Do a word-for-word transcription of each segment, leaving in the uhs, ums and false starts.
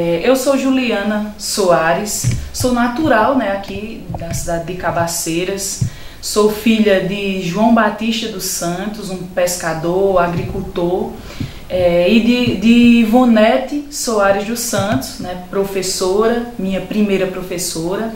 É, eu sou Juliana Soares, sou natural, né, aqui da cidade de Cabaceiras. Sou filha de João Batista dos Santos, um pescador, agricultor, é, e de, de Ivonete Soares dos Santos, né, professora, minha primeira professora.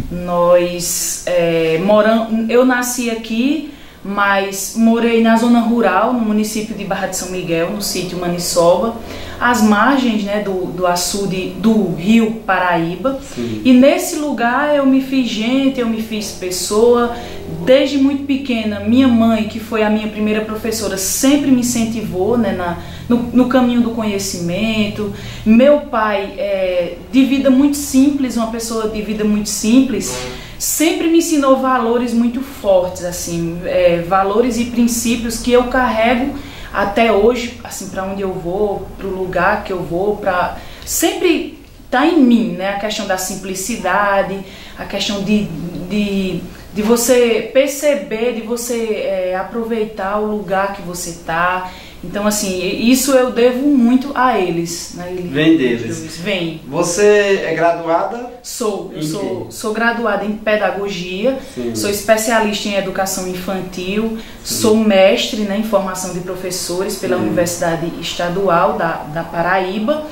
Nós é, moramos, eu nasci aqui, mas morei na zona rural, no município de Barra de São Miguel, no sítio Maniçoba, às margens, né, do, do açude do rio Paraíba. Sim. E nesse lugar eu me fiz gente, eu me fiz pessoa. Desde muito pequena, minha mãe, que foi a minha primeira professora, sempre me incentivou, né, na, no, no caminho do conhecimento. Meu pai, é, de vida muito simples, uma pessoa de vida muito simples, sempre me ensinou valores muito fortes, assim, é, valores e princípios que eu carrego até hoje, assim, para onde eu vou, para o lugar que eu vou, para sempre tá em mim, né, a questão da simplicidade, a questão de, de, de você perceber, de você é, aproveitar o lugar que você tá. Então, assim, isso eu devo muito a eles, né? Vem deles. Vem. Você é graduada? Sou. Eu sou, sou graduada em pedagogia. Sim. Sou especialista em educação infantil. Sim. Sou mestre, né, em formação de professores pela Sim. Universidade Estadual da, da Paraíba.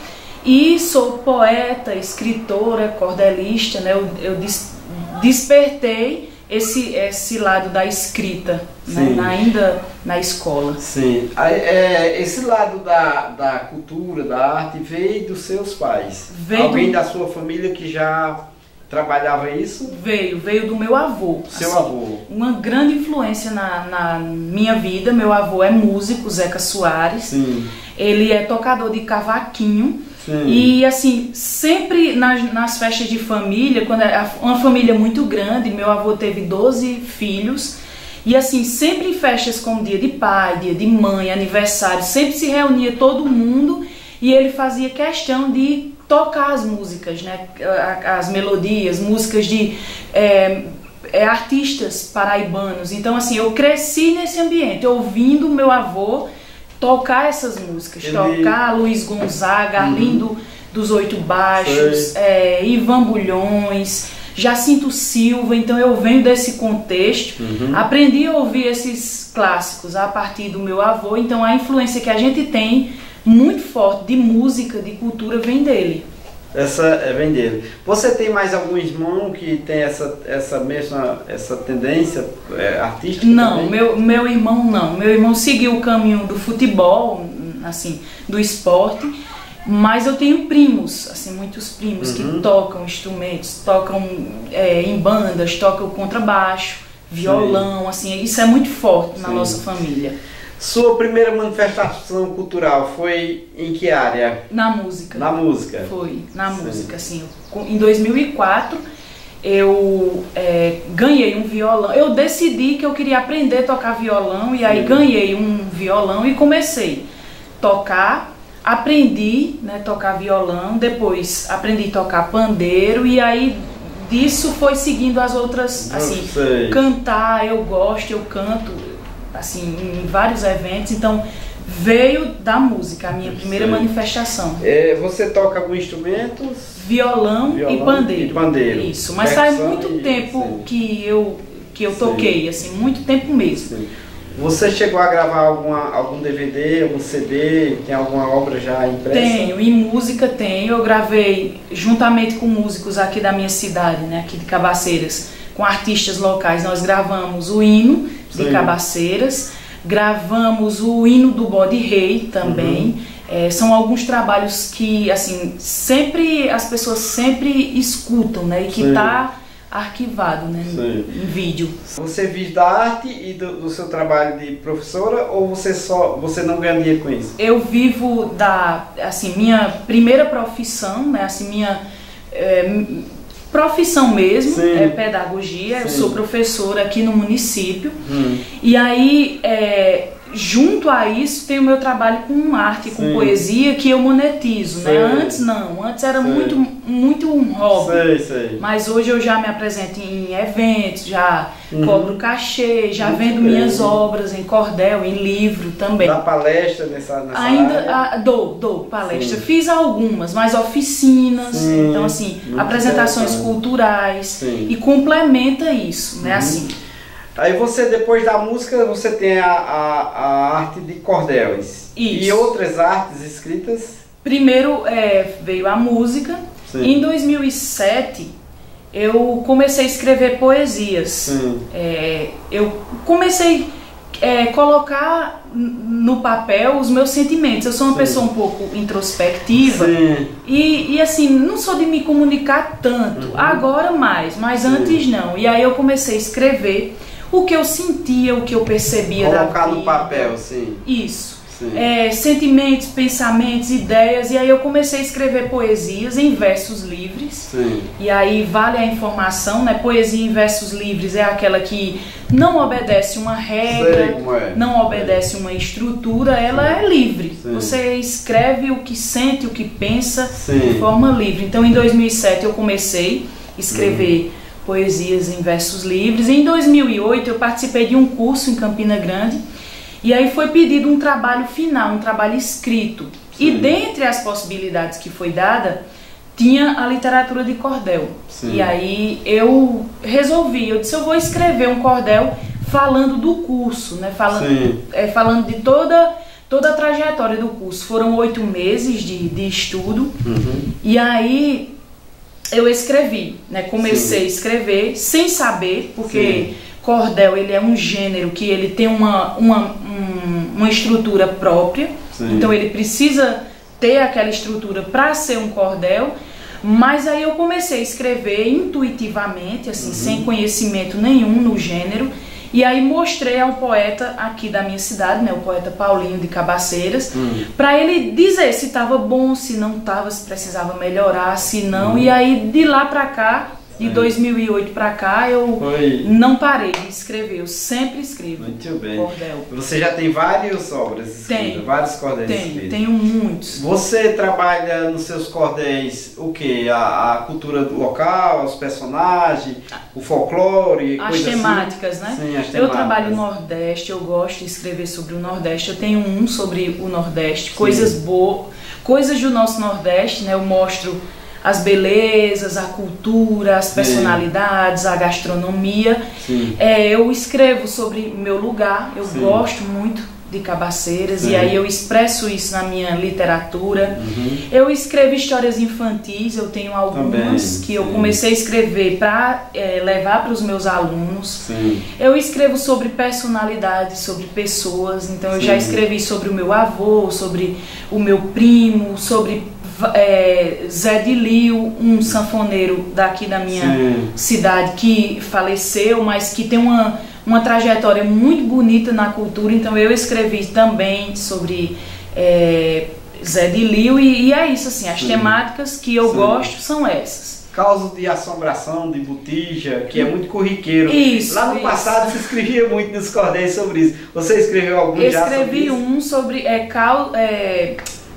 E sou poeta, escritora, cordelista, né? Eu, eu des, despertei esse, esse lado da escrita, né, na, ainda na escola. Sim. É, esse lado da, da cultura, da arte, veio dos seus pais? Veio Alguém do... da sua família que já trabalhava isso? Veio, veio do meu avô. Seu assim, avô. Uma grande influência na, na minha vida. Meu avô é músico, Zeca Soares. Sim. Ele é tocador de cavaquinho. Sim. E assim, sempre nas, nas festas de família, quando é uma família muito grande, meu avô teve doze filhos, e assim, sempre em festas como dia de pai, dia de mãe, aniversário, sempre se reunia todo mundo e ele fazia questão de tocar as músicas, né, as melodias, músicas de é, é, artistas paraibanos. Então assim, eu cresci nesse ambiente, ouvindo meu avô tocar essas músicas, Ele... tocar Luiz Gonzaga, uhum. Arlindo dos Oito Baixos, é, Ivan Bulhões, Jacinto Silva. Então eu venho desse contexto, uhum. aprendi a ouvir esses clássicos a partir do meu avô. Então a influência que a gente tem muito forte de música, de cultura, vem dele. Essa é vem dele. Você tem mais algum irmão que tem essa, essa mesma essa tendência é, artística? Não, meu, meu irmão não. Meu irmão seguiu o caminho do futebol, assim, do esporte, mas eu tenho primos, assim, muitos primos uhum. que tocam instrumentos, tocam é, em bandas, tocam contrabaixo, violão, Sim. assim, isso é muito forte Sim. na nossa família. Sua primeira manifestação cultural foi em que área? Na música. Na música? Foi, na Sim. música, assim. Em dois mil e quatro, eu é, ganhei um violão. Eu decidi que eu queria aprender a tocar violão, e aí Sim. ganhei um violão e comecei a tocar. Aprendi, né, tocar violão, depois aprendi a tocar pandeiro, e aí disso foi seguindo as outras, assim, cantar, eu gosto, eu canto, assim, em vários eventos. Então veio da música a minha primeira Sim. manifestação. É, você toca algum instrumento? Violão, Violão e, pandeiro. e pandeiro. Isso, mas faz muito e... tempo Sim. que eu, que eu toquei, Sim. assim, muito tempo mesmo. Sim. Você chegou a gravar alguma, algum D V D, algum C D? Tem alguma obra já impressa? Tenho, e música tenho. Eu gravei juntamente com músicos aqui da minha cidade, né, aqui de Cabaceiras, com artistas locais. Nós gravamos o hino de Sim. Cabaceiras, gravamos o hino do Bode Rei também. Uhum. É, são alguns trabalhos que, assim, sempre as pessoas sempre escutam, né, e que está arquivado, né, em vídeo. Você vive da arte e do, do seu trabalho de professora, ou você só você não ganha dinheiro com isso? Eu vivo da, assim, minha primeira profissão, né, assim, minha é, profissão mesmo, Sim. é pedagogia. Sim. Eu sou professora aqui no município. Hum. E aí é, junto a isso tem o meu trabalho com arte, com Sim. poesia, que eu monetizo, sei. né? Antes não, antes era sei. muito, muito um hobby. Sei, sei. Mas hoje eu já me apresento em eventos, já uhum. cobro cachê, já muito vendo bem. minhas obras em cordel, em livro também. Dá palestra nessa, nessa Ainda área? A, dou, dou palestra. Sim. Fiz algumas, mas oficinas, Sim. então assim, muito apresentações culturais Sim. e complementa isso, né? Uhum. Assim. Aí você, depois da música, você tem a, a, a arte de cordéis. Isso. E outras artes escritas? Primeiro é, veio a música. Sim. Em dois mil e sete, eu comecei a escrever poesias. Sim. É, eu comecei a é, colocar no papel os meus sentimentos. Eu sou uma Sim. pessoa um pouco introspectiva. Sim. E, e assim, não sou de me comunicar tanto. Uhum. Agora mais, mas Sim. antes não. E aí eu comecei a escrever o que eu sentia, o que eu percebia Colocar da vida. Colocar no papel, sim. Isso. Sim. É, sentimentos, pensamentos, ideias. E aí eu comecei a escrever poesias em versos livres. Sim. E aí vale a informação, né? Poesia em versos livres é aquela que não obedece uma regra, é. não obedece uma estrutura, ela Sim. é livre. Sim. Você escreve o que sente, o que pensa Sim. de forma livre. Então em dois mil e sete eu comecei a escrever hum. poesias em versos livres. Em dois mil e oito eu participei de um curso em Campina Grande e aí foi pedido um trabalho final, um trabalho escrito. Sim. E dentre as possibilidades que foi dada, tinha a literatura de cordel. Sim. E aí eu resolvi, eu disse, eu vou escrever um cordel falando do curso, né? Falando, é, falando de toda, toda a trajetória do curso. Foram oito meses de, de estudo uhum. e aí eu escrevi, né? Comecei Sim. a escrever sem saber, porque Sim. cordel ele é um gênero que ele tem uma, uma, um, uma estrutura própria, Sim. então ele precisa ter aquela estrutura para ser um cordel, mas aí eu comecei a escrever intuitivamente, assim, uhum. sem conhecimento nenhum no gênero, e aí mostrei ao poeta aqui da minha cidade, né, o poeta Paulinho de Cabaceiras, uhum. para ele dizer se estava bom, se não estava, se precisava melhorar, se não, uhum. e aí de lá para cá, de dois mil e oito para cá, eu Foi. não parei de escrever, eu sempre escrevo. Muito bem. Cordel. Você já tem várias obras escritas, tenho, vários cordéis tenho, escritos? Tenho muitos. Você trabalha nos seus cordéis o quê? A, a cultura local, os personagens, o folclore, as temáticas, assim? né? Sim, as temáticas. Eu trabalho no Nordeste, eu gosto de escrever sobre o Nordeste. Eu tenho um sobre o Nordeste, Sim. coisas boas, coisas do nosso Nordeste, né? Eu mostro as belezas, a cultura, as personalidades, Sim. a gastronomia. É, eu escrevo sobre o meu lugar, eu Sim. gosto muito de Cabaceiras Sim. e aí eu expresso isso na minha literatura. Uhum. Eu escrevo histórias infantis, eu tenho algumas Também, que eu sim. comecei a escrever para é, levar para os meus alunos. Sim. Eu escrevo sobre personalidades, sobre pessoas, então eu sim. já escrevi sobre o meu avô, sobre o meu primo, sobre É, Zé de Lio, um sanfoneiro daqui da minha Sim. cidade que faleceu, mas que tem uma, uma trajetória muito bonita na cultura, então eu escrevi também sobre é, Zé de Lio e, e é isso, assim, as Sim. temáticas que eu Sim. gosto são essas. Causa de assombração, de botija, que é muito corriqueiro. Isso, Lá no isso. passado você escrevia muito nos cordéis sobre isso. Você escreveu algum eu já sobre escrevi isso? um sobre é, cal, é,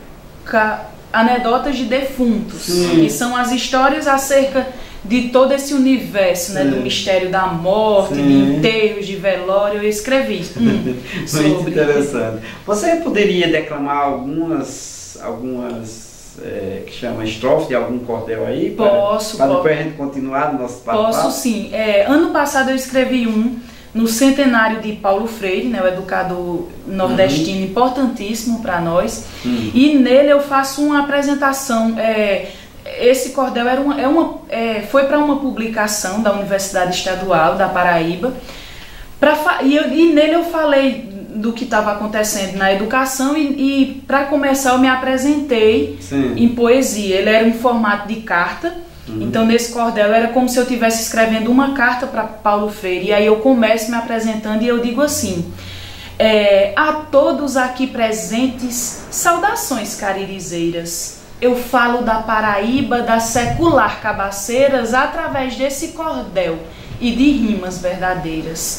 ca, anedotas de defuntos, Sim. que são as histórias acerca de todo esse universo, né, do mistério da morte, Sim. de enterros, de velório. Eu escrevi hum, sobre. Muito interessante. Você poderia declamar algumas, algumas é, que chama estrofe de algum cordel aí? Posso. Para, para posso. depois a gente continuar no nosso papo? Posso sim. É, ano passado eu escrevi um no centenário de Paulo Freire, né, o educador nordestino uhum. importantíssimo para nós, uhum. e nele eu faço uma apresentação. É, esse cordel era uma, é uma, é, foi para uma publicação da Universidade Estadual da Paraíba, pra, e, eu, e nele eu falei do que estava acontecendo na educação e, e para começar eu me apresentei Sim. em poesia. Ele era em formato de carta. Uhum. Então nesse cordel era como se eu estivesse escrevendo uma carta para Paulo Freire, e aí eu começo me apresentando e eu digo assim: é, a todos aqui presentes, saudações caririzeiras, eu falo da Paraíba, da secular Cabaceiras, através desse cordel e de rimas verdadeiras.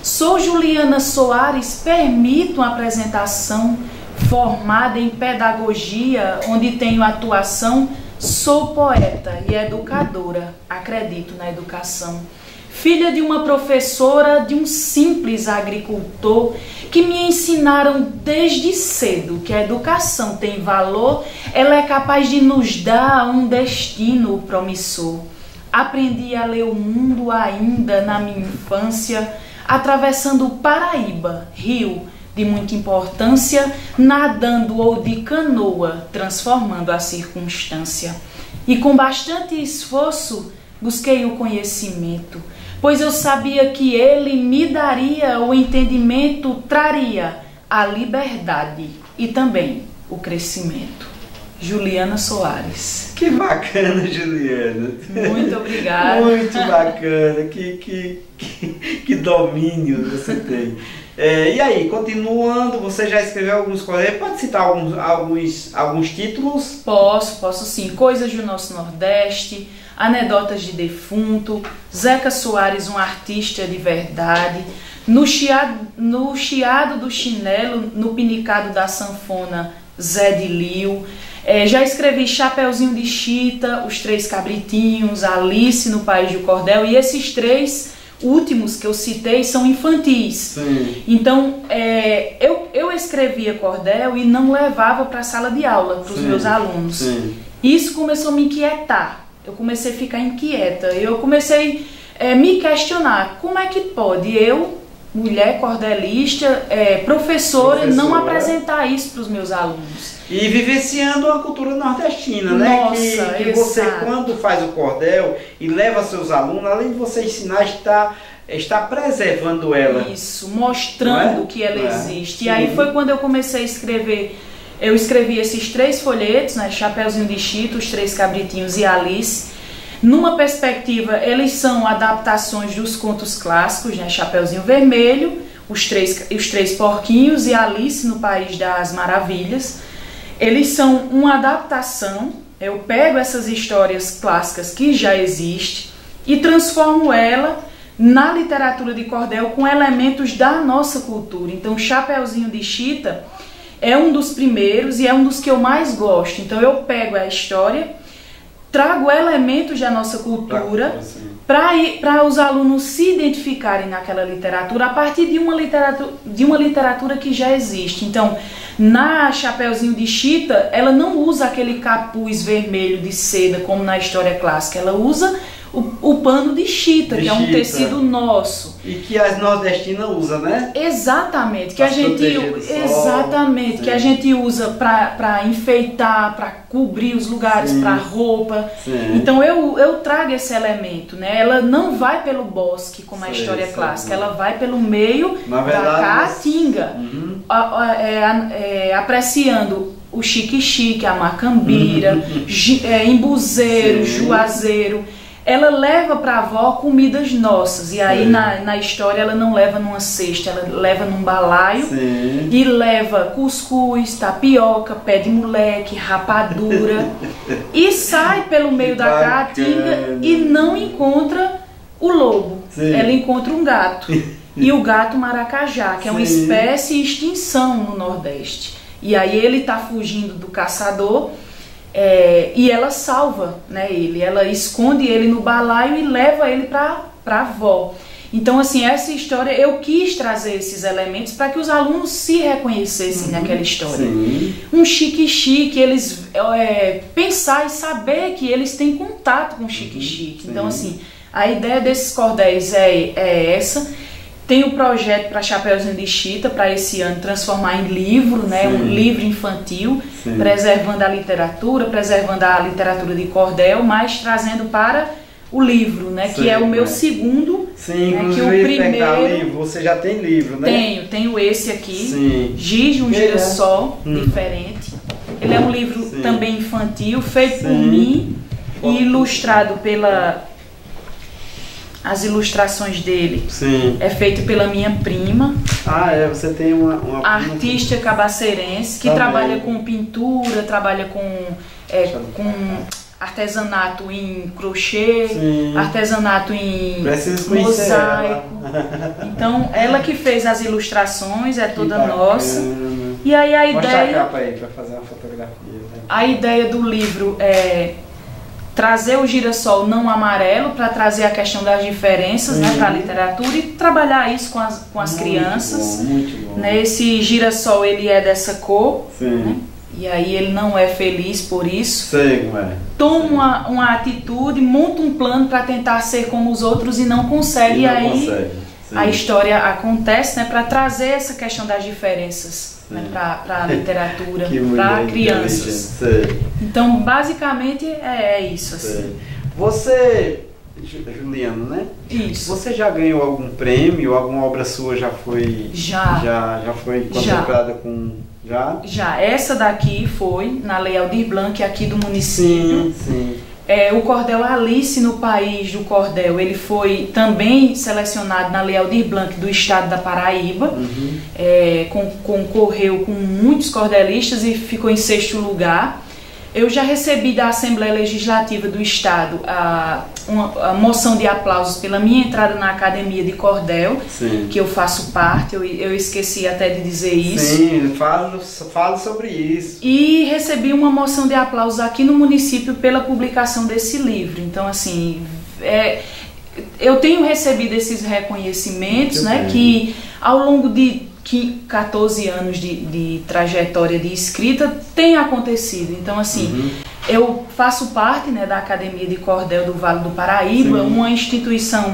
Sou Juliana Soares, permito uma apresentação formada em pedagogia, onde tenho atuação. Sou poeta e educadora, acredito na educação. Filha de uma professora, de um simples agricultor, que me ensinaram desde cedo que a educação tem valor, ela é capaz de nos dar um destino promissor. Aprendi a ler o mundo ainda na minha infância, atravessando o Paraíba, rio de muita importância, nadando ou de canoa, transformando a circunstância. E com bastante esforço busquei o conhecimento, pois eu sabia que ele me daria o entendimento, traria a liberdade e também o crescimento. Juliana Soares. Que bacana, Juliana. Muito obrigada. Muito bacana, que, que, que, que domínio você tem. É, e aí, continuando, você já escreveu alguns cordéis? Pode citar alguns, alguns, alguns títulos? Posso, posso sim. Coisas do Nosso Nordeste, Anedotas de Defunto, Zeca Soares, um artista de verdade, no chiado, no chiado do chinelo, no pinicado da sanfona, Zé de Lio. É, já escrevi Chapeuzinho de Chita, Os Três Cabritinhos, Alice no País do Cordel, e esses três últimos que eu citei são infantis. Sim. Então, é, eu, eu escrevia cordel e não levava para a sala de aula, para os meus alunos. Sim. Isso começou a me inquietar, eu comecei a ficar inquieta, eu comecei a é, me questionar, como é que pode eu, mulher cordelista, é, professora, Professora, não apresentar isso para os meus alunos? E vivenciando a cultura nordestina, né? Nossa, Que, que você, exato. quando faz o cordel e leva seus alunos, além de você ensinar, está, está preservando ela. Isso, mostrando é? que ela é. existe. Sim. E aí foi quando eu comecei a escrever. Eu escrevi esses três folhetos, né? Chapeuzinho de Chita, Os Três Cabritinhos e Alice. Numa perspectiva, eles são adaptações dos contos clássicos, né? Chapeuzinho Vermelho, Os Três, Os Três Porquinhos e Alice no País das Maravilhas. Eles são uma adaptação, eu pego essas histórias clássicas que já existem e transformo ela na literatura de cordel com elementos da nossa cultura. Então, Chapeuzinho de Chita é um dos primeiros e é um dos que eu mais gosto. Então, eu pego a história, trago elementos da nossa cultura para os alunos se identificarem naquela literatura a partir de uma literatura, de uma literatura que já existe. Então, na Chapeuzinho de Chita, ela não usa aquele capuz vermelho de seda como na história clássica, ela usa o, o pano de chita, de que chita. É um tecido nosso. E que as nordestinas usam, né? Exatamente, que a gente, exatamente, que a gente usa para enfeitar, para cobrir os lugares, para roupa. Sim. Então eu, eu trago esse elemento, né? Ela não vai pelo bosque, como a história sim, clássica, sim. Ela vai pelo meio Na da verdade, caatinga, uhum. a, a, é, é, apreciando o chique-chique, a macambira, uhum. é, embuzeiro, sim. juazeiro. Ela leva para a avó comidas nossas, e aí na, na história ela não leva numa cesta, ela leva num balaio. Sim. E leva cuscuz, tapioca, pé de moleque, rapadura e sai pelo meio da caatinga e não encontra o lobo. Sim. Ela encontra um gato, e o gato maracajá, que é uma Sim. espécie em extinção no Nordeste. E aí ele está fugindo do caçador. É, e ela salva, né, ele, ela esconde ele no balaio e leva ele para a avó. Então, assim, essa história, eu quis trazer esses elementos para que os alunos se reconhecessem uhum, naquela história. Sim. Um chique-chique, eles é, pensar e saber que eles têm contato com o chique-chique. Uhum, então, assim, a ideia desses cordéis é, é essa. Tem o projeto para Chapeuzinho de Chita, para esse ano transformar em livro, né, um livro infantil, Sim. preservando a literatura, preservando a literatura de cordel, mas trazendo para o livro, né, Sim, que é o meu né? segundo. Sim, né, que o primeiro. Livro. Você já tem livro, né? Tenho, tenho esse aqui, Sim. Giz, um girassol é. diferente. Ele é um livro Sim. também infantil, feito Sim. por mim e ilustrado pela... As ilustrações dele Sim. é feito pela minha prima. Ah, é, você tem uma, uma artista que... cabaceirense que Também. trabalha com pintura, trabalha com, é, com artesanato em crochê, Sim. artesanato em Preciso mosaico. Então, ela que fez as ilustrações, é toda nossa. E aí a Mostra ideia, a capa aí para fazer uma fotografia. Né? a ideia do livro é trazer o girassol não amarelo para trazer a questão das diferenças, né, para a literatura e trabalhar isso com as, com as Muito crianças. bom, muito bom. Né, esse girassol ele é dessa cor, Sim. né, e aí ele não é feliz por isso. Sei como é. Toma uma, uma atitude, monta um plano para tentar ser como os outros e não consegue. E E não aí consegue. a história acontece, né, para trazer essa questão das diferenças, né, para a literatura, para crianças. Sei. Então, basicamente, é, é isso. Assim. Sei. Você, Juliana, né? Isso. Você já ganhou algum prêmio? Alguma obra sua já foi... Já. Já, já foi contemplada com... Já? Já. Essa daqui foi na Lei Aldir Blanc, aqui do município. Sim, sim. É, o cordel Alice no País do Cordel, ele foi também selecionado na Lei Aldir Blanc do estado da Paraíba. Uhum. É, con concorreu com muitos cordelistas e ficou em sexto lugar. Eu já recebi da Assembleia Legislativa do Estado a, uma, a moção de aplausos pela minha entrada na Academia de Cordel, Sim. que eu faço parte, eu, eu esqueci até de dizer isso. Sim, falo, falo sobre isso. E recebi uma moção de aplausos aqui no município pela publicação desse livro. Então, assim, é, eu tenho recebido esses reconhecimentos, né, que ao longo de quatorze anos de, de trajetória de escrita tem acontecido. Então, assim, uhum. eu faço parte, né, da Academia de Cordel do Vale do Paraíba, Sim. uma instituição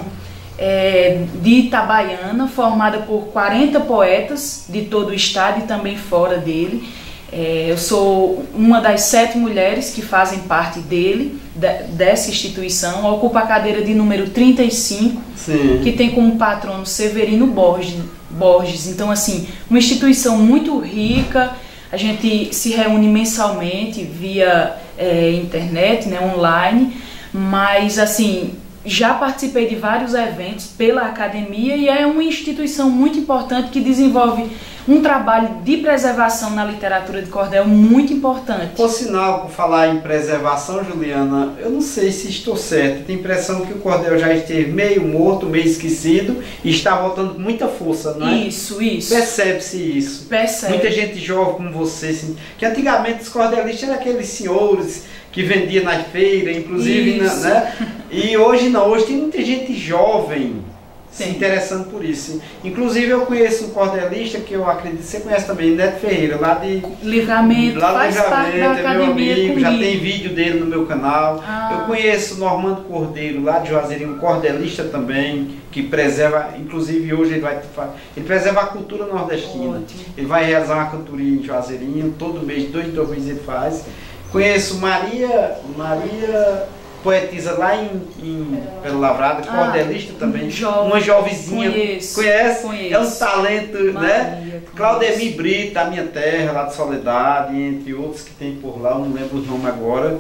é, de Itabaiana, formada por quarenta poetas de todo o estado e também fora dele. É, eu sou uma das sete mulheres que fazem parte dele, de, dessa instituição. Ocupa a cadeira de número trinta e cinco, Sim. que tem como patrono Severino Borges. Borges. Então, assim, uma instituição muito rica. A gente se reúne mensalmente via é, internet, né, online, mas, assim, já participei de vários eventos pela academia e é uma instituição muito importante que desenvolve um trabalho de preservação na literatura de cordel muito importante. Por sinal, por falar em preservação, Juliana, eu não sei se estou certo. Tenho a impressão que o cordel já esteve meio morto, meio esquecido e está voltando com muita força, não é? Isso, isso. Percebe-se isso. Percebe. Muita gente jovem como você, assim, que antigamente os cordelistas eram aqueles senhores que vendiam na feira, inclusive, na, né? E hoje não, hoje tem muita gente jovem se interessando por isso. Inclusive eu conheço um cordelista que eu acredito que você conhece também, Neto Ferreira, lá de Livramento, lá faz Livramento, parte da é academia meu amigo, já comigo. tem vídeo dele no meu canal. Ah. Eu conheço o Normando Cordeiro, lá de Juazeirinho, um cordelista também, que preserva, inclusive hoje ele vai ele preserva a cultura nordestina. Ótimo. Ele vai realizar uma cantoria em Juazeirinho, todo mês, dois, dois meses ele faz. Conheço Maria, Maria poetisa lá em, em Pelo Lavrado, ah, cordelista também, jovem, uma jovenzinha, conheço, conhece? Conheço. É um talento, Maria, né? conheço. Claudemir Brito, da minha terra, lá de Soledade, entre outros que tem por lá, eu não lembro o nome agora,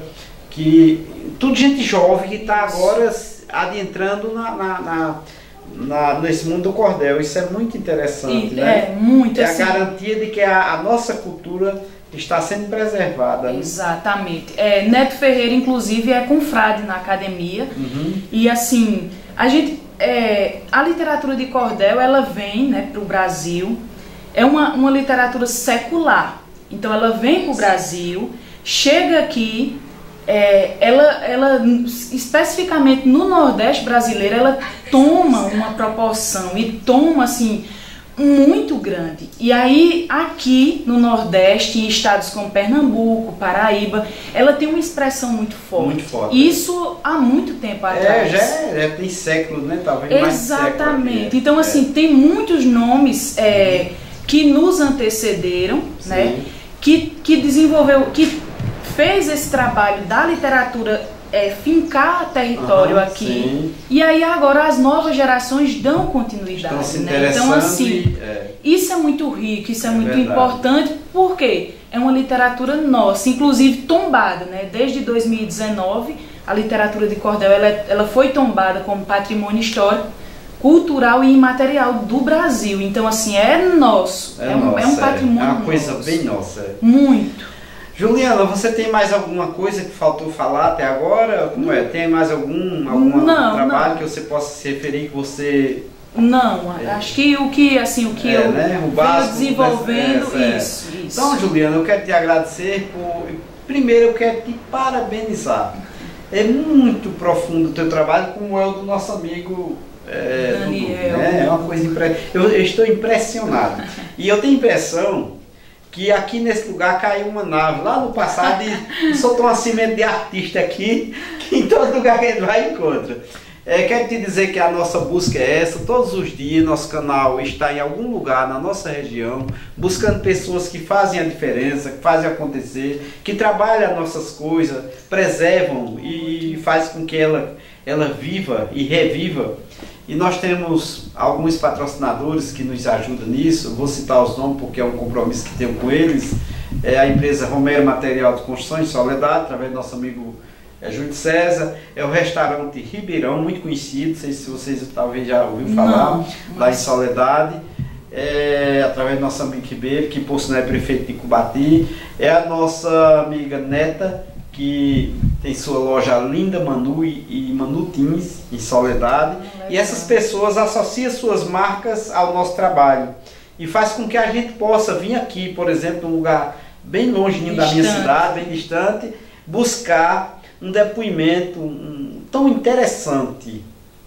que tudo gente jovem que está agora adentrando na, na, na, na, nesse mundo do cordel. Isso é muito interessante, e, né? É muito é assim. a garantia de que a, a nossa cultura está sendo preservada. Né? Exatamente. É, Neto Ferreira, inclusive, é confrade na academia. Uhum. E assim, a gente, é, a literatura de cordel, ela vem, né, para o Brasil. É uma, uma literatura secular. Então, ela vem para o Brasil, chega aqui, é, ela, ela, especificamente no Nordeste brasileiro, ela toma uma proporção e toma, assim, muito grande. E aí, aqui no Nordeste, em estados como Pernambuco, Paraíba, ela tem uma expressão muito forte. Muito forte. Isso há muito tempo atrás. É, já, é, já tem séculos, né? Talvez mais de século. Exatamente. Então, assim, é. tem muitos nomes é, que nos antecederam, Sim. né? Que, que desenvolveu, que fez esse trabalho da literatura É, fincar território uhum, aqui sim. E aí agora as novas gerações dão continuidade, né? Então assim, e, é. isso é muito rico, isso é, é muito verdade. importante, porque é uma literatura nossa, inclusive tombada, né? Desde dois mil e dezenove a literatura de cordel ela, ela foi tombada como patrimônio histórico, cultural e imaterial do Brasil. Então assim, é nosso, é, é, um, nossa, é um patrimônio é uma coisa nosso. bem nossa. Muito. Juliana, você tem mais alguma coisa que faltou falar até agora? Como é? Tem mais algum, algum não, trabalho não. que você possa se referir que você... Não, é. acho que o que, assim, o que é, eu né? o básico, venho desenvolvendo, essa, é. isso, isso. Então, Juliana, eu quero te agradecer por... Primeiro, eu quero te parabenizar. É muito profundo o teu trabalho, como é o do nosso amigo... É, Daniel. Né? É uma coisa impre... eu, eu estou impressionado. E eu tenho a impressão que aqui nesse lugar caiu uma nave lá no passado e soltou uma semente de artista aqui, que em todo lugar que a gente vai encontra. É, quero te dizer que a nossa busca é essa, todos os dias nosso canal está em algum lugar na nossa região, buscando pessoas que fazem a diferença, que fazem acontecer, que trabalham as nossas coisas, preservam e faz com que ela, ela viva e reviva. E nós temos alguns patrocinadores que nos ajudam nisso. Eu vou citar os nomes porque é um compromisso que tenho com eles. É a empresa Romero Material de Construção em Soledade, através do nosso amigo é, Júlio César. É o restaurante Ribeirão, muito conhecido, não sei se vocês talvez já ouviram falar, não, lá em Soledade. É, através do nosso amigo Ribeiro, que por sinal é prefeito de Cubati. É a nossa amiga Neta, que tem sua loja Linda Manu e, e Manu Teens em Soledade. Legal. E essas pessoas associam suas marcas ao nosso trabalho e faz com que a gente possa vir aqui, por exemplo, um lugar bem longe da minha cidade, bem distante, buscar um depoimento um, tão interessante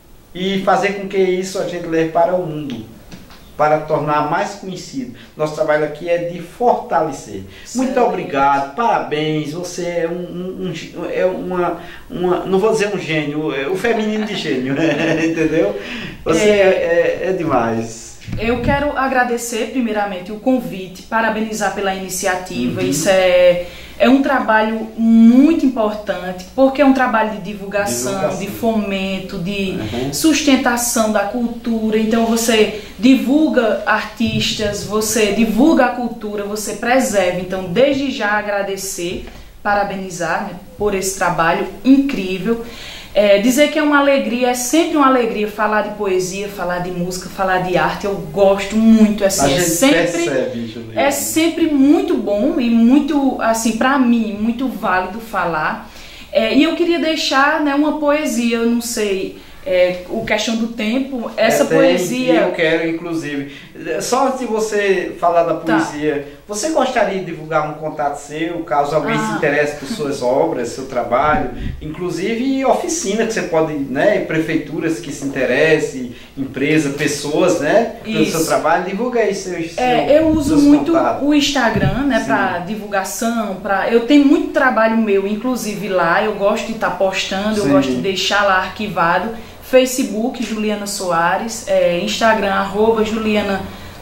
e fazer com que isso a gente leve para o mundo, para tornar mais conhecido. Nosso trabalho aqui é de fortalecer. Sim. Muito obrigado, parabéns, você é, um, um, um, é uma, uma, não vou dizer um gênio, é o feminino de gênio, entendeu? Você é, é, é demais. Eu quero agradecer primeiramente o convite, parabenizar pela iniciativa, uhum. Isso é... É um trabalho muito importante, porque é um trabalho de divulgação, divulgação. de fomento, de uhum. sustentação da cultura. Então você divulga artistas, você divulga a cultura, você preserva. Então desde já agradecer, parabenizar, né, por esse trabalho incrível. É, dizer que é uma alegria, é sempre uma alegria falar de poesia, falar de música, falar de arte. Eu gosto muito, assim, a gente é sempre percebe, é sempre muito bom e muito, assim, para mim, muito válido falar. É, e eu queria deixar, né, uma poesia, eu não sei, é, o questão do tempo, essa é, tem, poesia. Eu quero, inclusive, só antes de você falar da poesia, tá. Você gostaria de divulgar um contato seu, caso alguém ah. se interesse por suas obras, seu trabalho, inclusive oficina que você pode, né, prefeituras que se interessem, empresa, pessoas, né, pelo Isso. seu trabalho, divulga aí seus, é, seu, eu uso muito contatos. O Instagram, né, para divulgação, para eu tenho muito trabalho meu, inclusive lá, eu gosto de estar tá postando, Sim. eu gosto de deixar lá arquivado. Facebook, Juliana Soares, é, Instagram, arroba Juliana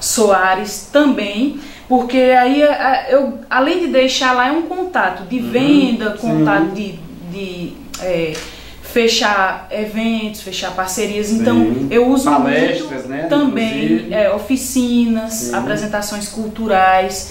Soares também, porque aí eu, além de deixar lá, é um contato de venda, uhum, contato sim. de, de é, fechar eventos, fechar parcerias, sim. então eu uso palestras, muito né, também, é, oficinas, sim. apresentações culturais,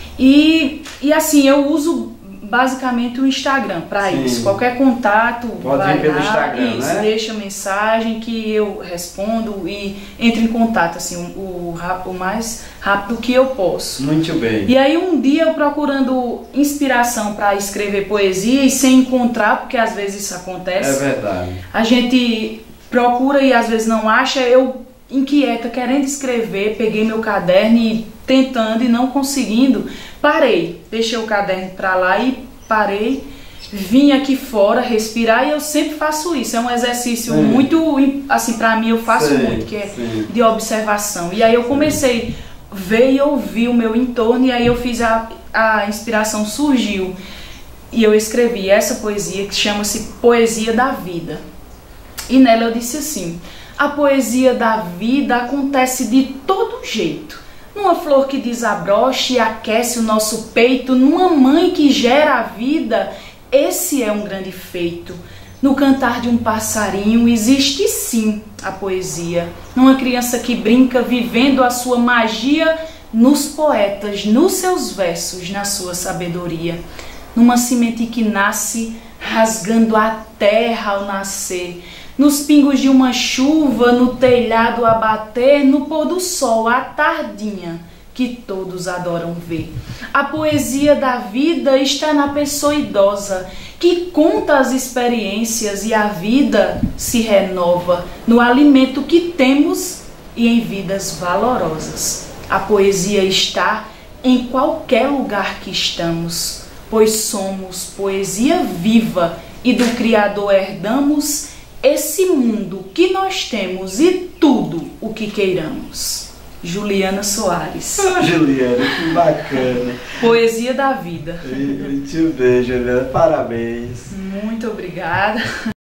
e, e assim, eu uso basicamente o Instagram para isso. Qualquer contato, pode vai vir pelo lá, Instagram, isso, né? Deixa mensagem que eu respondo e entro em contato assim o, o, o mais rápido que eu posso. Muito bem. E aí um dia eu procurando inspiração para escrever poesia e sem encontrar, porque às vezes isso acontece. É verdade. A gente procura e às vezes não acha. Eu inquieta, querendo escrever, peguei meu caderno e tentando e não conseguindo, parei, deixei o caderno para lá e parei, vim aqui fora respirar, e eu sempre faço isso, é um exercício sim. muito, assim, para mim eu faço sim, muito, que é sim. de observação, e aí eu comecei a ver e ouvir o meu entorno, e aí eu fiz a, a inspiração surgiu, e eu escrevi essa poesia que chama-se Poesia da Vida, e nela eu disse assim: a poesia da vida acontece de todo jeito, numa flor que desabrocha e aquece o nosso peito, numa mãe que gera a vida, esse é um grande feito. No cantar de um passarinho existe sim a poesia, numa criança que brinca vivendo a sua magia, nos poetas, nos seus versos, na sua sabedoria, numa semente que nasce rasgando a terra ao nascer, nos pingos de uma chuva, no telhado a bater, no pôr do sol, à tardinha, que todos adoram ver. A poesia da vida está na pessoa idosa, que conta as experiências e a vida se renova no alimento que temos e em vidas valorosas. A poesia está em qualquer lugar que estamos, pois somos poesia viva e do Criador herdamos esse mundo que nós temos e tudo o que queiramos. Juliana Soares. Ah, Juliana, que bacana. Poesia da vida. Muito bem, Juliana. Parabéns. Muito obrigada.